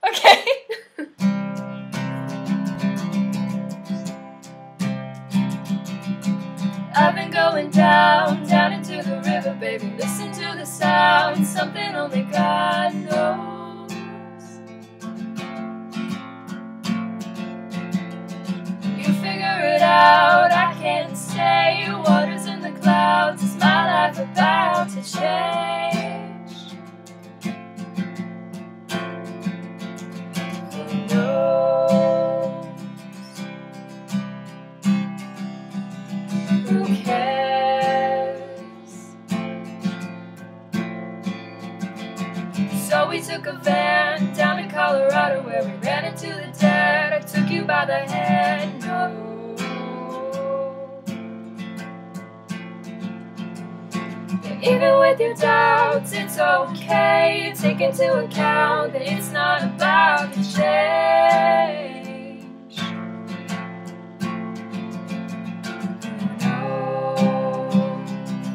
Okay. I've been going down, down into the river, baby. Listen to the sound, something only God knows. You figure it out, I can't say. Waters in the clouds, is my life about to change? Who knows? Who cares? So we took a van down to Colorado, where we ran into the dead. I took you by the hand, no. Even with your doubts, it's okay. Take into account that it's not about to change. Who knows?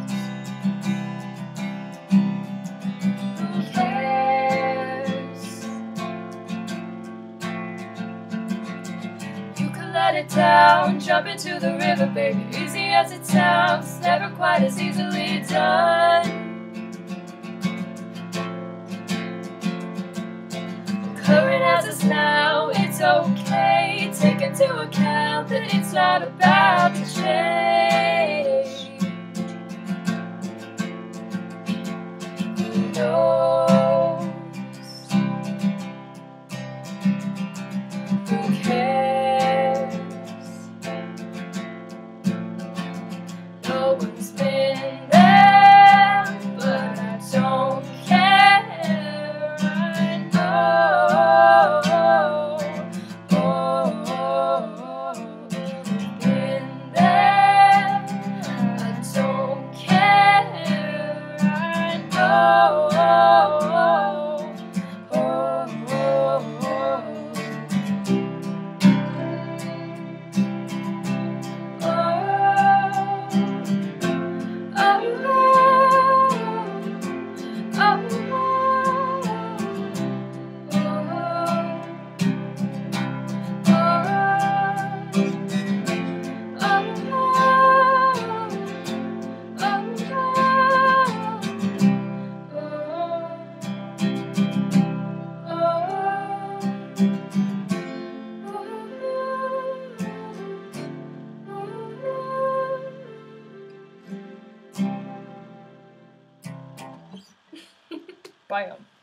Who cares? You can let it down, jump into the river, baby. Easy as it sounds, never quite as easily done. Current has us now, it's okay. Take into account that it's not about to change. Who knows? Who cares? No one's been there, but I don't care. I know. Been there, I don't care. I know. Bam.